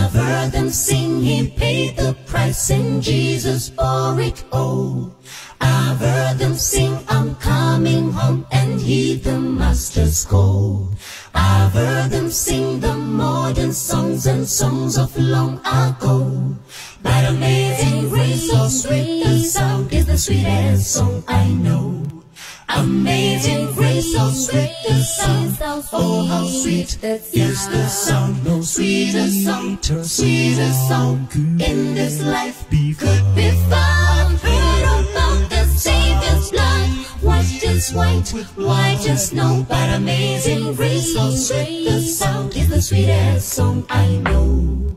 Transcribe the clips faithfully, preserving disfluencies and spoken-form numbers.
I've heard them sing, He paid the price and Jesus bore it all. I've heard them sing, I'm coming home, and heed the Master's call. I've heard them sing the modern songs and songs of long ago. But amazing grace, so sweet the sound, is the sweetest song I know. Amazing grace, so sweet the sound, oh how sweet is the sound. No sweeter song, sweeter song in this life could be found. Heard about the Savior's blood, washed as white, white as snow. But amazing grace, so sweet the sound, is the sweetest song I know.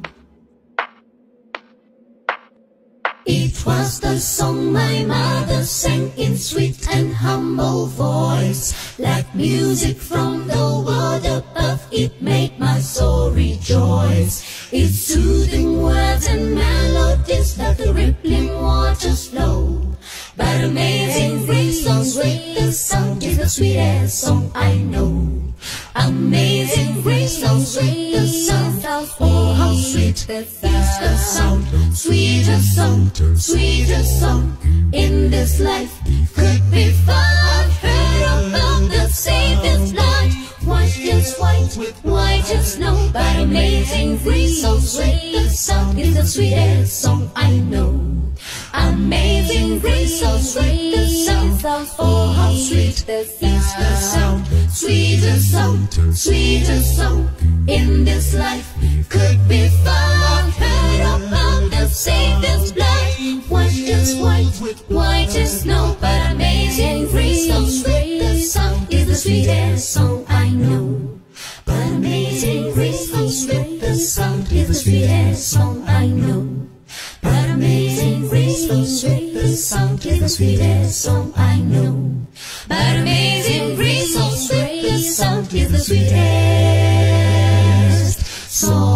It was the song my mother sang in sweet and humble voice. Like music from the world above, it made my soul rejoice. Its soothing words and melodies like the rippling waters flow. But amazing grace, so sweet the sound, is the sweetest song I know. Amazing grace, so sweet the sound, oh how sweet is the sound. Sweeter song, sweeter song in this life could be found. Heard about the Savior's blood, washed as white, white as snow. But amazing grace, so sweet the sound, is the sweetest song I know. Amazing grace, so sweet the sound, oh how sweet is the sound. Sweeter song, sweeter song in this life could be found. Heard about the Savior's blood, washed as white, white as snow. But amazing grace, so sweet the sound, is the sweetest song I know. But amazing grace, so sweet the sound, is the sweetest song I know. But amazing grace, so sweet the sound, is the sweetest song I know. But amazing grace, so sweet the sound, is the sweetest song.